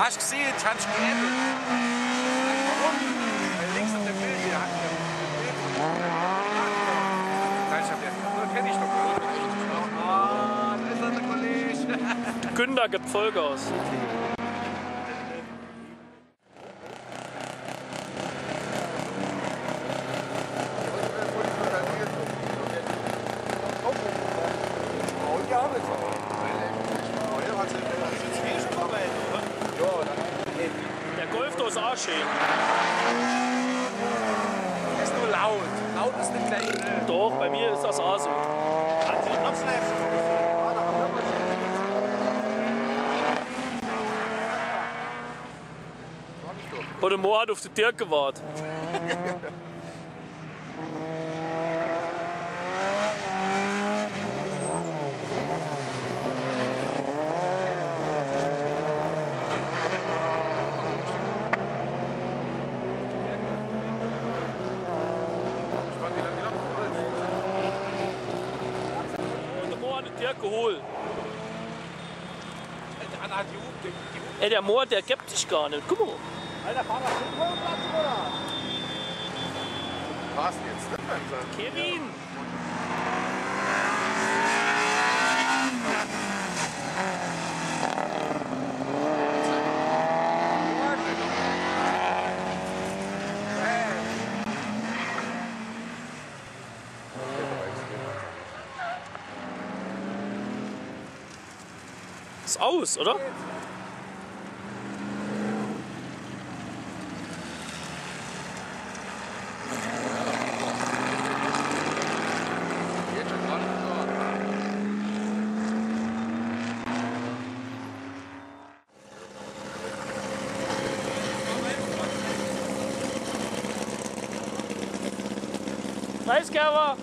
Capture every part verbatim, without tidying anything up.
Hast du gesehen? Ich hab's geändert. Warum? Weil links auf dem Bild hier hat er ich hab ja, nur kenn ich doch gar nicht. Ah, da ist er, der Kollege. Günther gibt Vollgas. Der Golf da ist auch schön. Ist nur laut. Laut ist nicht gleich. Ne? Doch, bei mir ist das auch so. Und der Mo hat auf den Dirk gewartet. Geholt. Ey, der Moor, der gibt dich gar nicht. Guck mal. Alter, fahr mal Platz, oder? Was jetzt? Kevin! Ist aus, oder? Nice, Kerber!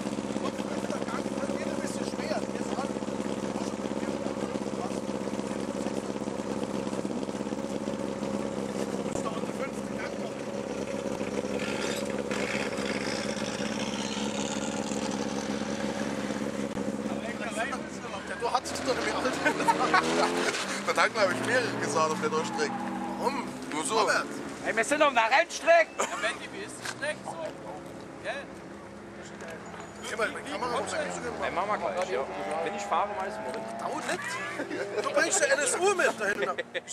Du hattest doch im Alter. Verdanken habe ich mehrere gesagt auf der Durchstrecke. Warum? Nur so. Ey, wir sind auf einer Rennstrecke. Ja, wenn die wie ist die Strecke so? Gell? Geh mal, meine Kamera muss ja nicht so gemacht. Ey, Mama gleich, ja. Wenn ich fahre, weiß ich mal. Dauert nicht. Du bringst der N S U mit da hinten.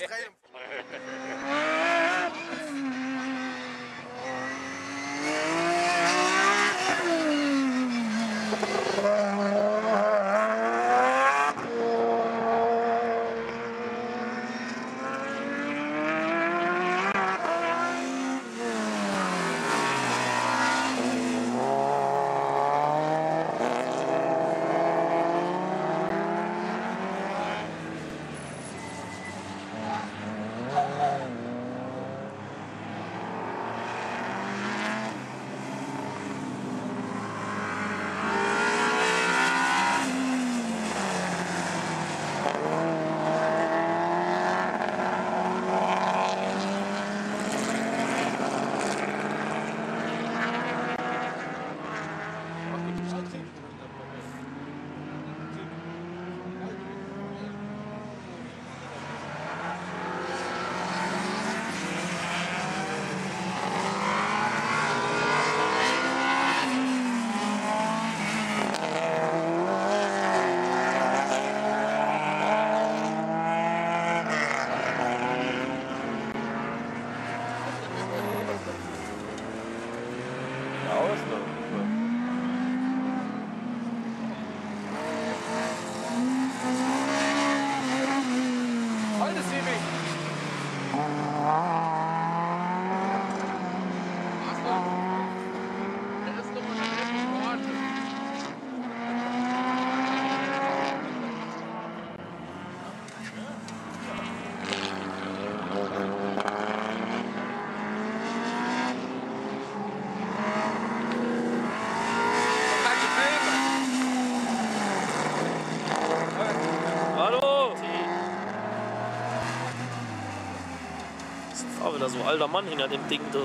Aber da so ein alter Mann hinter dem Ding da.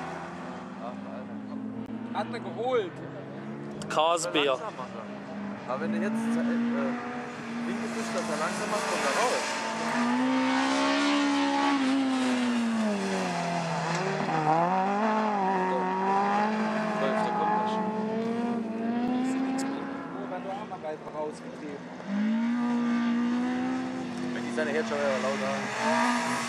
Hat er geholt. Kasbär. Aber wenn du jetzt äh, linke bist, dass er langsam macht, kommt er raus. wahrscheinlich jetzt schon wieder laut an.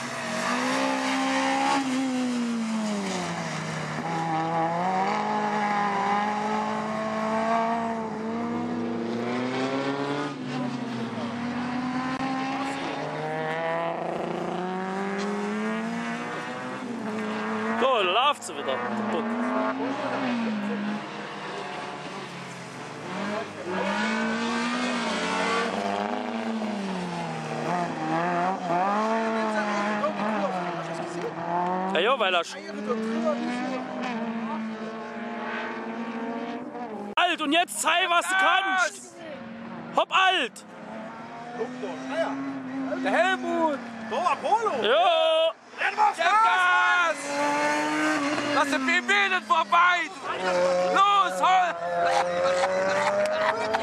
So, da läuft sie wieder, der Bock. Ja, ja, weil er... Alt, und jetzt zeig, was du kannst! Hopp, alt! Der Helmut! So, Apollo! Ja! Dann mach's Gas! Lass den B B nicht vorbei! Los, hol!